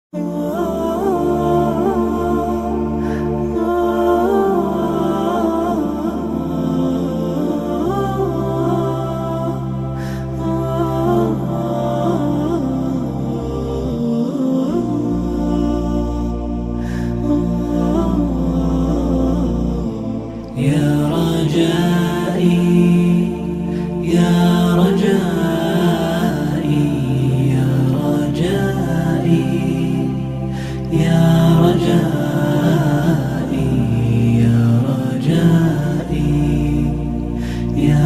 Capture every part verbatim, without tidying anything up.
يا رجائي يا رجائي يا رجائي يا رجائي يا رجائي يا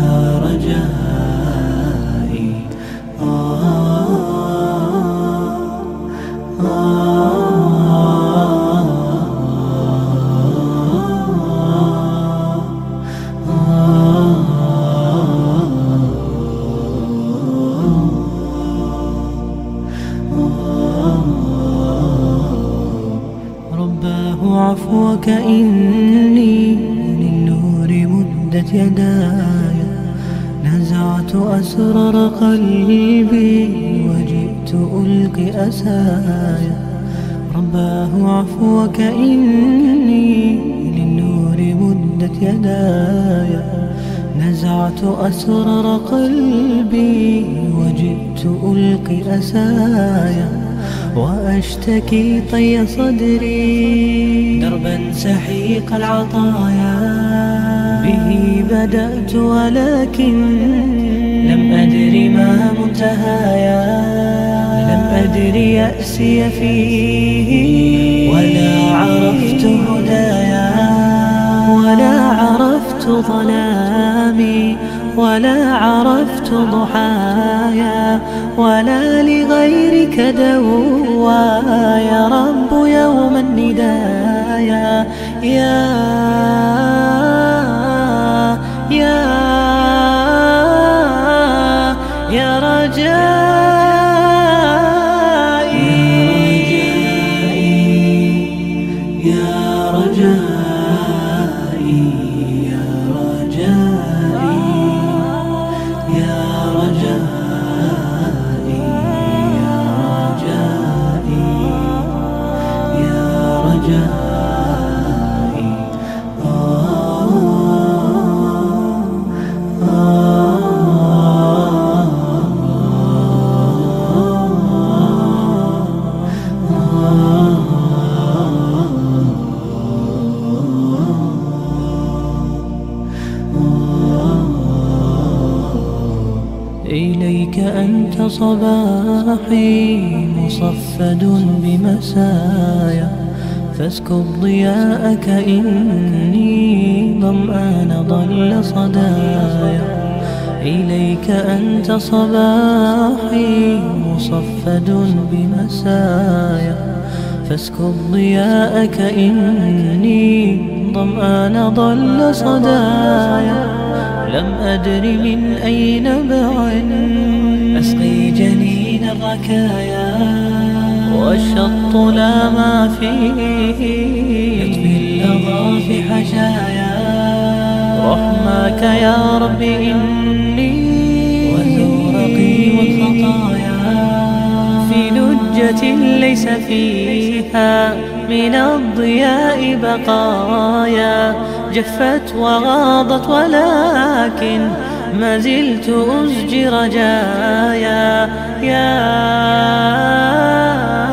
رجائي آه آه عفوك إني للنور مدت يداي، نزعت أسرار قلبي وجئت ألقي أساي. رباه عفوك إني للنور مدت يداي، نزعت أسرار قلبي وجئت ألقي أساي. وأشتكي طي صدري دربا سحيق العطايا، به بدأت ولكن لم أدر ما منتهايا. لم أدر يأسي فيه ولا عرفت هدايا، ولا عرفت ظلامي ولا عرفت ضحايا، ولا لغيرك دوايا. رب يوم الندايا يا يا يا رجائي يا رجائي يا رجائي يا رجائي يا رجائي يا رجائي آه آه إليك أنت صباحي مصفد بمسايا، فاسكب ضياءك إني ظمآن ضل صدايا. إليك أنت صباحي مصفد بمسايا، فاسكب ضياءك إني ظمآن ضل صدايا. لم أدر من أي نبع أسقي جنين الركايا، والشط لا ما فيه يطفي اللظى في حشايا. رحماك يا رب إني وزورقي والخطايا، في لجة ليس فيها من الضياء بقايا. جفت وغاضت ولكن ما زلت أزجي رجايا يا